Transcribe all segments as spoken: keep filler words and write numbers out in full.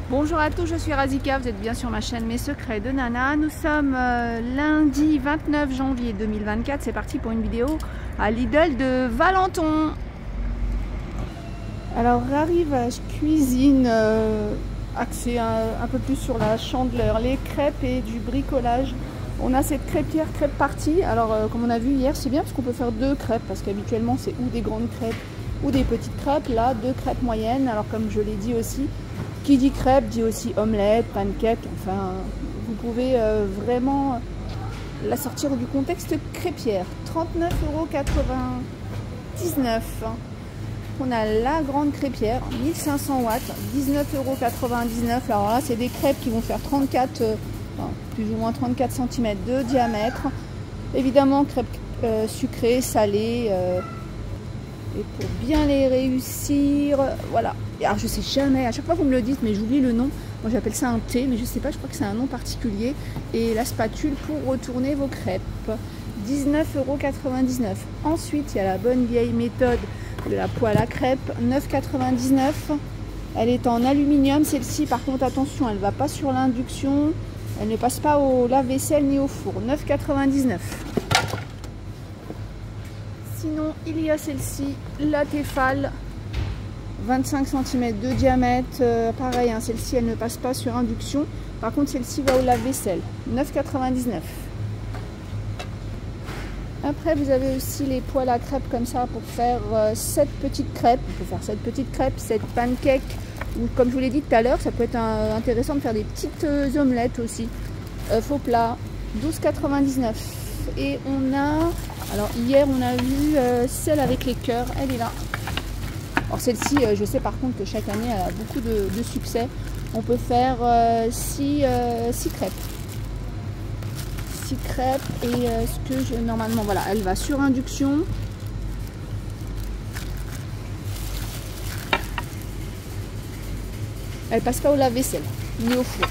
Bonjour à tous, je suis Razika, vous êtes bien sur ma chaîne Mes Secrets de Nana. Nous sommes euh, lundi vingt-neuf janvier deux mille vingt-quatre, c'est parti pour une vidéo à Lidl de Valenton. Alors Rarivage cuisine, euh, axé un, un peu plus sur la chandeleur, les crêpes et du bricolage. On a cette crêpière crêpe partie, alors euh, comme on a vu hier, c'est bien parce qu'on peut faire deux crêpes, parce qu'habituellement c'est ou des grandes crêpes ou des petites crêpes, là deux crêpes moyennes. Alors comme je l'ai dit aussi, qui dit crêpe dit aussi omelette, pancake, enfin vous pouvez euh, vraiment la sortir du contexte crêpière. trente-neuf euros quatre-vingt-dix-neuf. On a la grande crêpière, mille cinq cents watts, dix-neuf euros quatre-vingt-dix-neuf. Alors là c'est des crêpes qui vont faire trente-quatre, euh, enfin, plus ou moins trente-quatre centimètres de diamètre. Évidemment crêpes euh, sucrées, salées. Euh, Et pour bien les réussir, voilà. Alors je sais jamais, à chaque fois vous me le dites, mais j'oublie le nom. Moi j'appelle ça un thé, mais je sais pas, je crois que c'est un nom particulier. Et la spatule pour retourner vos crêpes, dix-neuf euros quatre-vingt-dix-neuf. Ensuite, il y a la bonne vieille méthode de la poêle à crêpes, neuf euros quatre-vingt-dix-neuf. Elle est en aluminium, celle-ci par contre attention, elle ne va pas sur l'induction. Elle ne passe pas au lave-vaisselle ni au four, neuf euros quatre-vingt-dix-neuf. Sinon, il y a celle-ci, la Tefal, vingt-cinq centimètres de diamètre. Euh, pareil, hein, celle-ci, elle ne passe pas sur induction. Par contre, celle-ci va au lave-vaisselle, neuf euros quatre-vingt-dix-neuf. Après, vous avez aussi les poêles à crêpes comme ça pour faire euh, sept petites crêpes. On peut faire sept petites crêpes, sept pancakes. Ou comme je vous l'ai dit tout à l'heure, ça peut être un, intéressant de faire des petites euh, omelettes aussi. Euh, faux plat, douze euros quatre-vingt-dix-neuf. Et on a... Alors hier on a vu euh, celle avec les cœurs, elle est là. Alors celle-ci, euh, je sais par contre que chaque année elle a beaucoup de, de succès. On peut faire six euh, crêpes. six crêpes et euh, ce que je... Normalement, voilà, elle va sur induction. Elle passe pas au lave-vaisselle, ni au four.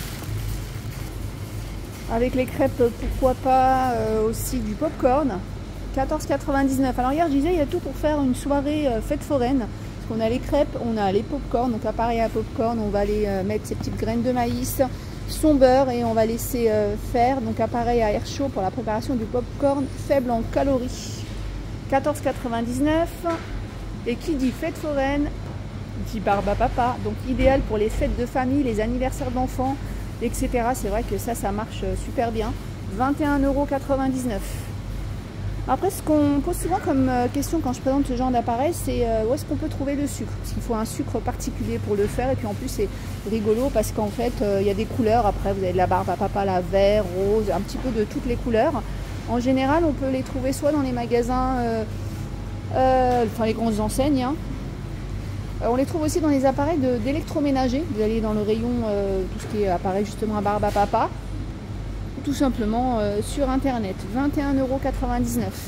Avec les crêpes, pourquoi pas euh, aussi du popcorn, quatorze euros quatre-vingt-dix-neuf. Alors hier je disais, il y a tout pour faire une soirée euh, fête foraine. Parce qu'on a les crêpes, on a les popcorn. Donc appareil à popcorn, on va aller euh, mettre ces petites graines de maïs, son beurre et on va laisser euh, faire. Donc appareil à air chaud pour la préparation du popcorn faible en calories. quatorze euros quatre-vingt-dix-neuf. Et qui dit fête foraine dit barbe à papa. Donc idéal pour les fêtes de famille, les anniversaires d'enfants, et cetera. C'est vrai que ça, ça marche super bien. vingt et un euros quatre-vingt-dix-neuf. Après, ce qu'on pose souvent comme question quand je présente ce genre d'appareil, c'est où est-ce qu'on peut trouver le sucre? Parce qu'il faut un sucre particulier pour le faire. Et puis en plus, c'est rigolo parce qu'en fait, il y a des couleurs. Après, vous avez de la barbe à papa, la vert, rose, un petit peu de toutes les couleurs. En général, on peut les trouver soit dans les magasins, euh, euh, enfin les grandes enseignes, hein. On les trouve aussi dans les appareils d'électroménager. Vous allez dans le rayon, euh, tout ce qui est appareil justement à barbe à papa, tout simplement euh, sur internet. vingt et un euros quatre-vingt-dix-neuf.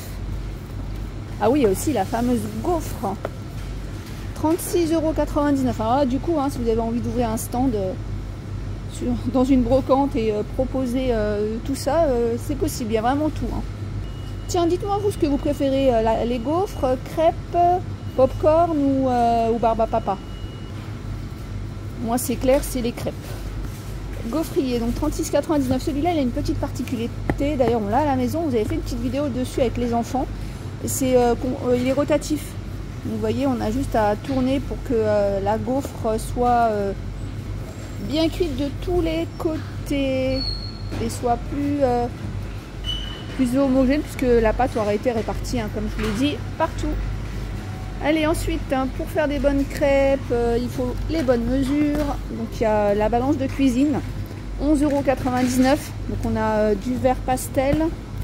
Ah oui, il y a aussi la fameuse gaufre, trente-six euros quatre-vingt-dix-neuf. Alors là, du coup, hein, si vous avez envie d'ouvrir un stand euh, sur, dans une brocante et euh, proposer euh, tout ça, euh, c'est possible. Il y a vraiment tout, hein. Tiens, dites-moi vous ce que vous préférez, euh, la, les gaufres, crêpes, popcorn ou, euh, ou barbe à papa. Moi c'est clair, c'est les crêpes. Gaufrier, donc trente-six euros quatre-vingt-dix-neuf. Celui-là il a une petite particularité, d'ailleurs on l'a à la maison, vous avez fait une petite vidéo dessus avec les enfants. C'est, euh, euh, il est rotatif. Donc, vous voyez, on a juste à tourner pour que euh, la gaufre soit euh, bien cuite de tous les côtés et soit plus, euh, plus homogène, puisque la pâte aura été répartie, hein, comme je vous l'ai dit, partout. Allez, ensuite, hein, pour faire des bonnes crêpes, euh, il faut les bonnes mesures. Donc, il y a la balance de cuisine, onze euros quatre-vingt-dix-neuf. Donc, on a euh, du vert pastel.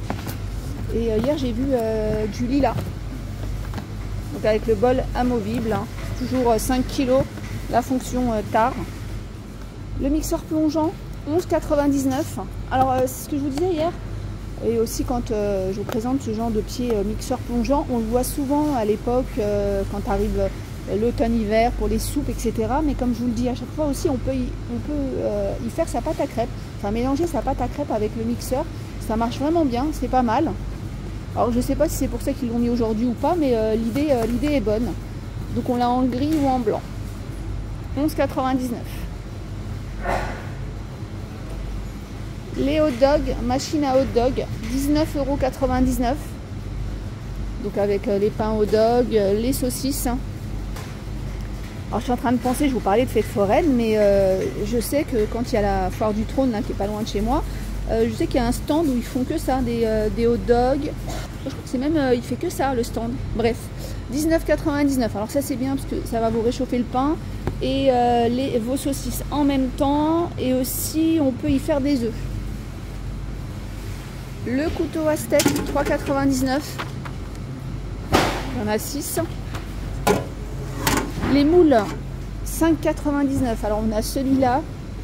Et euh, hier, j'ai vu euh, du lilas. Donc, avec le bol amovible, hein, toujours euh, cinq kilos, la fonction euh, tard. Le mixeur plongeant, onze euros quatre-vingt-dix-neuf. Alors, euh, c'est ce que je vous disais hier. Et aussi quand euh, je vous présente ce genre de pied euh, mixeur plongeant, on le voit souvent à l'époque euh, quand arrive euh, l'automne-hiver pour les soupes, et cetera. Mais comme je vous le dis à chaque fois aussi, on peut y, on peut, euh, y faire sa pâte à crêpes, enfin mélanger sa pâte à crêpes avec le mixeur. Ça marche vraiment bien, c'est pas mal. Alors je sais pas si c'est pour ça qu'ils l'ont mis aujourd'hui ou pas, mais euh, l'idée euh, l'idée est bonne. Donc on l'a en gris ou en blanc. onze euros quatre-vingt-dix-neuf. Les hot dogs, machine à hot dog, dix-neuf euros quatre-vingt-dix-neuf. Donc avec les pains hot dog, les saucisses. Alors je suis en train de penser, je vous parlais de fête foraine, mais euh, je sais que quand il y a la foire du trône là, qui est pas loin de chez moi, euh, je sais qu'il y a un stand où ils font que ça, des, euh, des hot dogs. Je crois que c'est même, euh, il fait que ça le stand. Bref, dix-neuf quatre-vingt-dix-neuf. Alors ça c'est bien parce que ça va vous réchauffer le pain et euh, les, vos saucisses en même temps. Et aussi on peut y faire des œufs. Le couteau à steak, trois quatre-vingt-dix-neuf. Il y en a six. Les moules, cinq quatre-vingt-dix-neuf. Alors on a celui-là.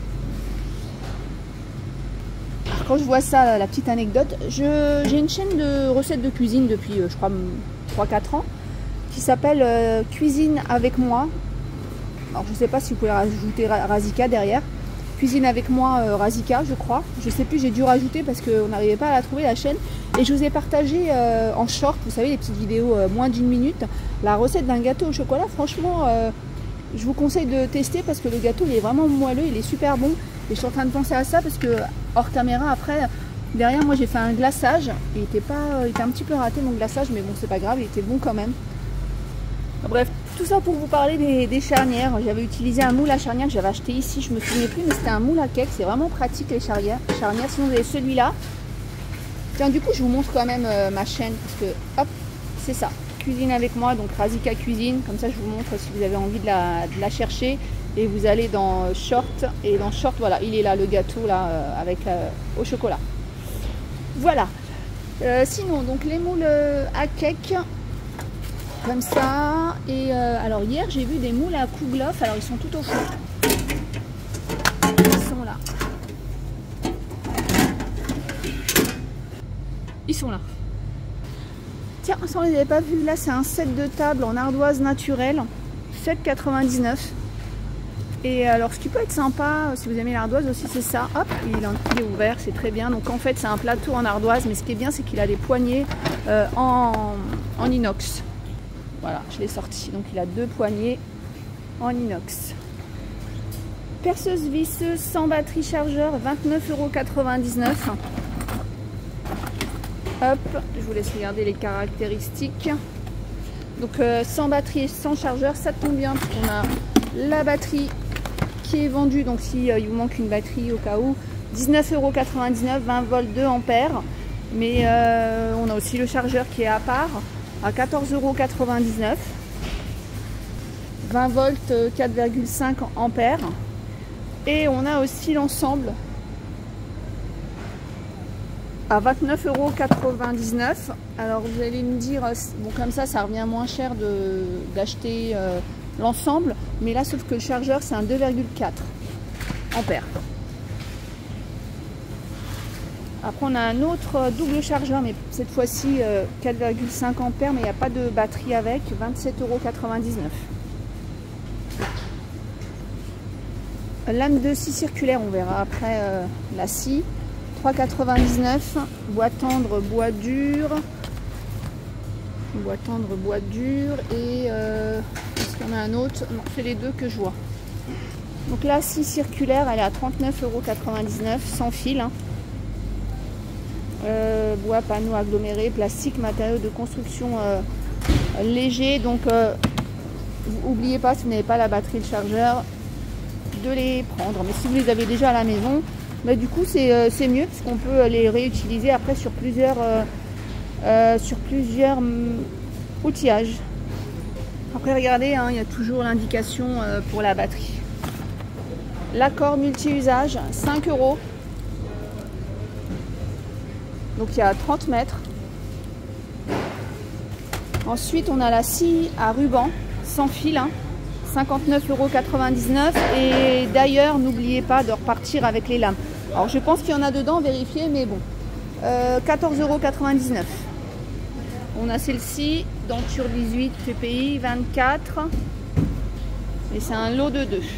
Quand je vois ça, la petite anecdote, j'ai une chaîne de recettes de cuisine depuis, je crois, trois quatre ans, qui s'appelle euh, Cuisine avec moi. Alors je ne sais pas si vous pouvez rajouter Razika derrière. Cuisine avec moi, euh, Razika, je crois. Je ne sais plus, j'ai dû rajouter parce qu'on n'arrivait pas à la trouver, la chaîne. Et je vous ai partagé euh, en short, vous savez, les petites vidéos euh, moins d'une minute, la recette d'un gâteau au chocolat. Franchement, euh, je vous conseille de tester parce que le gâteau, il est vraiment moelleux, il est super bon. Et je suis en train de penser à ça parce que, hors caméra, après, derrière, moi, j'ai fait un glaçage. Il était, pas, il était un petit peu raté, mon glaçage, mais bon, c'est pas grave, il était bon quand même. Bref, tout ça pour vous parler des, des charnières. J'avais utilisé un moule à charnière que j'avais acheté ici, je me souviens plus, mais c'était un moule à cake. C'est vraiment pratique les charnières. charnières. Sinon, vous avez celui-là. Tiens, du coup, je vous montre quand même euh, ma chaîne parce que, hop, c'est ça. Cuisine avec moi, donc Razika Cuisine. Comme ça, je vous montre si vous avez envie de la, de la chercher. Et vous allez dans Short. Et dans Short, voilà, il est là, le gâteau là, euh, avec euh, au chocolat. Voilà. Euh, sinon, donc les moules euh, à cake. Comme ça. Et euh, alors hier j'ai vu des moules à kouglof. Alors ils sont tout au fond. Ils sont là. Ils sont là. Tiens, ça on les avait pas vus. Là c'est un set de table en ardoise naturelle. sept quatre-vingt-dix-neuf. Et alors ce qui peut être sympa, si vous aimez l'ardoise aussi, c'est ça. Hop, il est ouvert, c'est très bien. Donc en fait c'est un plateau en ardoise. Mais ce qui est bien c'est qu'il a des poignées euh, en, en inox. Voilà, je l'ai sorti. Donc il a deux poignées en inox. Perceuse visseuse sans batterie chargeur, vingt-neuf euros quatre-vingt-dix-neuf. Hop, je vous laisse regarder les caractéristiques. Donc euh, sans batterie et sans chargeur, ça tombe bien parce qu'on a la batterie qui est vendue. Donc si euh, il vous manque une batterie au cas où, dix-neuf euros quatre-vingt-dix-neuf, vingt volts deux ampères. Mais euh, on a aussi le chargeur qui est à part. À quatorze euros quatre-vingt-dix-neuf, vingt volts, quatre virgule cinq ampères. Et on a aussi l'ensemble à vingt-neuf euros quatre-vingt-dix-neuf. Alors vous allez me dire, bon comme ça, ça revient moins cher d'acheter euh, l'ensemble. Mais là, sauf que le chargeur, c'est un deux virgule quatre ampères. Après on a un autre double chargeur, mais cette fois-ci euh, quatre virgule cinq ampères, mais il n'y a pas de batterie avec, vingt-sept euros quatre-vingt-dix-neuf. Lame de scie circulaire, on verra après euh, la scie, trois quatre-vingt-dix-neuf. Bois tendre, bois dur. Bois tendre, bois dur. Et euh, est-ce qu'il y en a un autre? Non, c'est les deux que je vois. Donc la scie circulaire, elle est à trente-neuf euros quatre-vingt-dix-neuf, sans fil. Hein. Euh, bois, panneaux agglomérés, plastique, matériaux de construction euh, légers. Donc, euh, n'oubliez pas, si vous n'avez pas la batterie et le chargeur, de les prendre. Mais si vous les avez déjà à la maison, bah, du coup, c'est euh, mieux parce qu'on peut les réutiliser après sur plusieurs, euh, euh, sur plusieurs hum, outillages. Après, regardez, hein, il y a toujours l'indication euh, pour la batterie. L'accord multi-usage, cinq euros. Donc il y a trente mètres. Ensuite on a la scie à ruban sans fil, hein, cinquante-neuf euros quatre-vingt-dix-neuf. Et d'ailleurs n'oubliez pas de repartir avec les lames. Alors je pense qu'il y en a dedans, vérifiez, mais bon. Euh, quatorze euros quatre-vingt-dix-neuf. On a celle-ci, denture dix-huit, P P I vingt-quatre. Et c'est un lot de deux.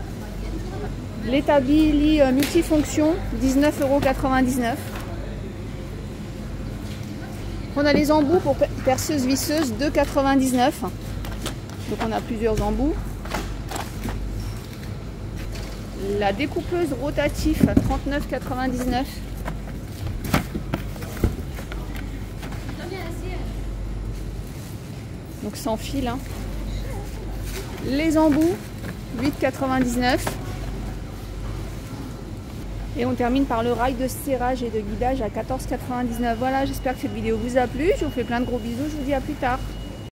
L'établi multifonction, dix-neuf euros quatre-vingt-dix-neuf. On a les embouts pour perceuse visseuse, deux quatre-vingt-dix-neuf. Donc on a plusieurs embouts. La découpeuse rotatif à trente-neuf quatre-vingt-dix-neuf. Donc sans fil. Hein. Les embouts, huit quatre-vingt-dix-neuf. Et on termine par le rail de serrage et de guidage à quatorze quatre-vingt-dix-neuf. Voilà, j'espère que cette vidéo vous a plu. Je vous fais plein de gros bisous. Je vous dis à plus tard.